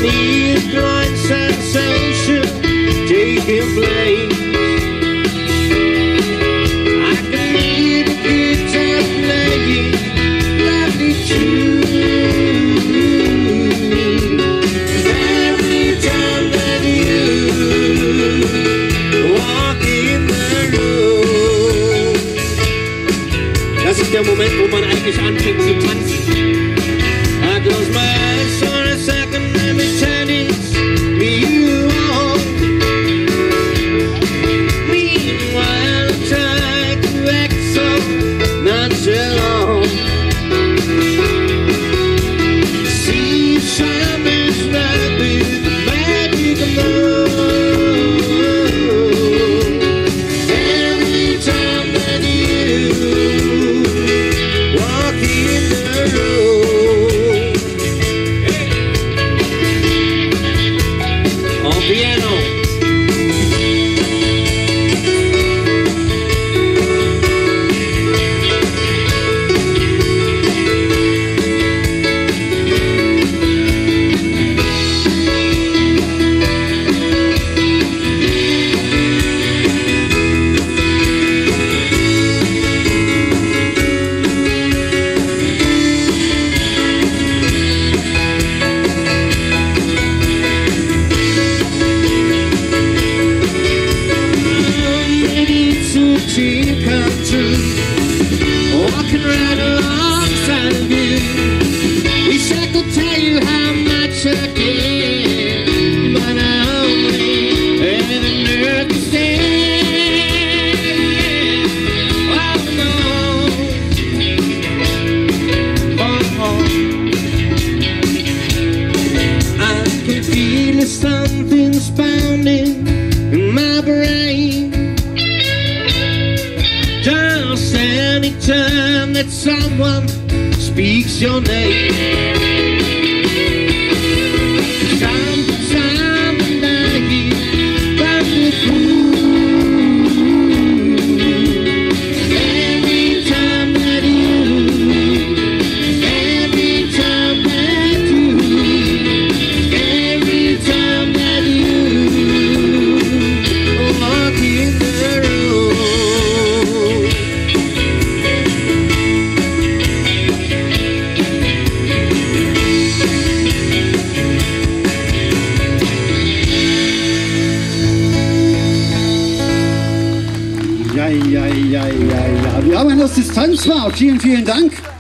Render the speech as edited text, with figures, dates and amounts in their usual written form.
see a blind sensation taking place. I can hear the guitar playing lovely tunes. Every time that you walk in the room. Das ist der Moment, wo man eigentlich anfängt zu tanzen. I close my eyes for a second and pretend it's me you are. Meanwhile I try to act so nonchalant. See something's right with the magic of love. Every time that you walk in the room. On piano. Dream come true, walking right alongside of you. Wish I could tell you how much I care, but I only have the nerve to say, oh no, oh. I can feel something's pounding in my brain. Just any time that someone speaks your name. Something that I hear from the every time that every time that every time that walk in the room. Ja. Wir haben eine Distanz war. Vielen Dank.